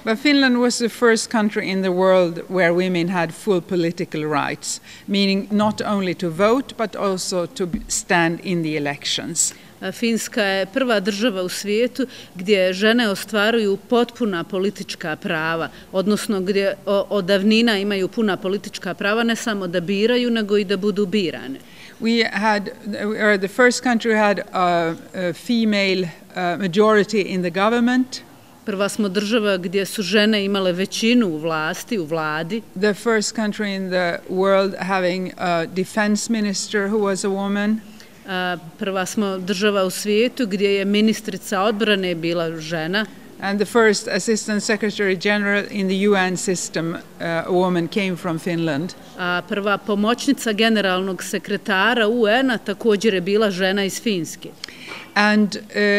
But Finland was the first country in the world where women had full political rights, meaning not only to vote but also to stand in the elections. Finska je prva država u svijetu gdje žene ostvaruju potpuna politička prava, odnosno gdje od davnina imaju puna politička prava, ne samo da biraju, nego i da budu birane. We are the first country who had a female majority in the government. Prva smo država gdje su žene imale većinu u vlasti, u vladi. The first country in the world having a defense minister who was a woman. Prva smo država u svijetu gdje je ministrica odbrane bila žena. And the first assistant secretary general in the UN system, a woman, came from Finland. Prva pomoćnica generalnog sekretara UN-a također je bila žena iz Finske. And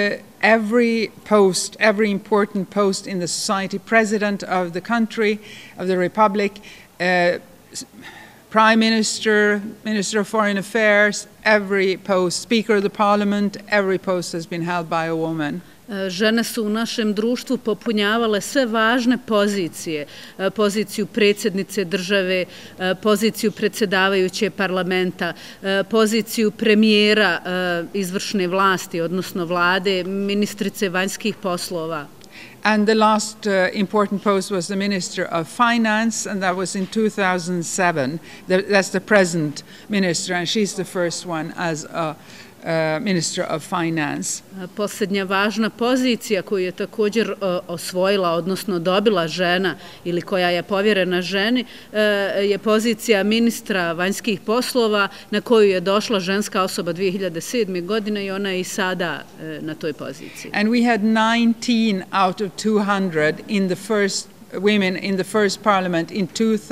every important post in the society, president of the country, of the republic, prime minister, minister of foreign affairs, every post, speaker of the parliament, every post has been held by a woman. Žene su u našem društvu popunjavale sve važne pozicije, poziciju predsjednice države, poziciju predsjedavajuće parlamenta, poziciju premijera izvršne vlasti, odnosno vlade, ministrice vanjskih poslova. And the last important post was the Minister of Finance, and that was in 2007. That's the present minister, and she's the first one as a Minister of Finance. Posljednja važna pozicija koju je također osvojila, odnosno dobila žena ili koja je povjerena ženi, je pozicija ministra vanjskih poslova na koju je došla ženska osoba 2007. godine i ona je i sada na toj poziciji. And we had 19 out of 200 women in the first parliament in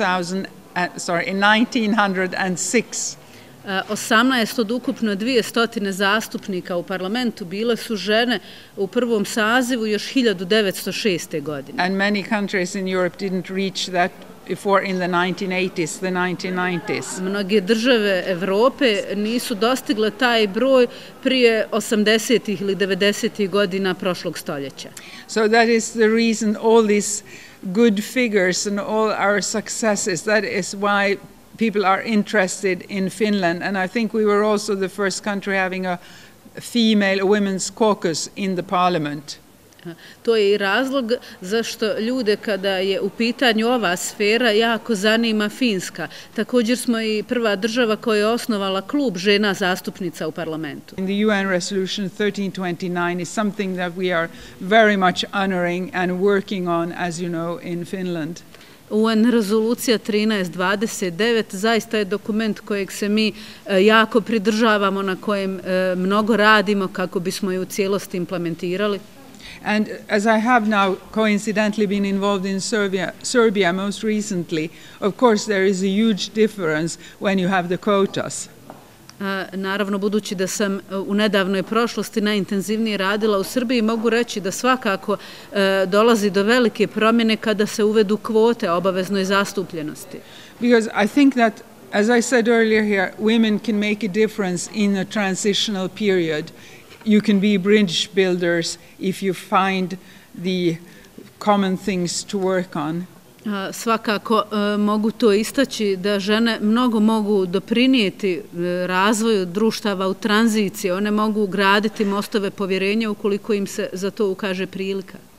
1906. 18 od ukupno 200 zastupnika u parlamentu bile su žene u prvom sazivu još 1906. godine. And many countries in Europe didn't reach that before in the 1980s, the 1990s. Mnoge države Evrope nisu dostigle taj broj prije 80. ili 90. godina prošlog stoljeća. So that is the reason all these good figures and all our successes, that is why people are interested in Finland, and I think we were also the first country having a women's caucus in the parliament. To je i razlog zašto ljude kada je u pitanju ova sfera jako zanima Finska. Također smo i prva država koja je osnovala klub žena zastupnica u parlamentu. In the UN resolution 1329 is something that we are very much honoring and working on, as you know, in Finland. UN rezolucija 1329 zaista je dokument kojeg se mi jako pridržavamo, na kojem mnogo radimo kako bismo je u cijelosti implementirali. And as I have now coincidentally been involved in Serbia most recently, of course there is a huge difference when you have the quotas. Naravno, budući da sam u nedavnoj prošlosti najintenzivnije radila u Srbiji, mogu reći da svakako dolazi do velike promjene kada se uvedu kvote obaveznoj zastupljenosti. Because I think that, as I said earlier here, women can make a difference in a transitional period. You can be bridge builders if you find the common things to work on. Svakako mogu to istaći da žene mnogo mogu doprinijeti razvoju društava u tranziciji. One mogu graditi mostove povjerenja ukoliko im se za to ukaže prilika.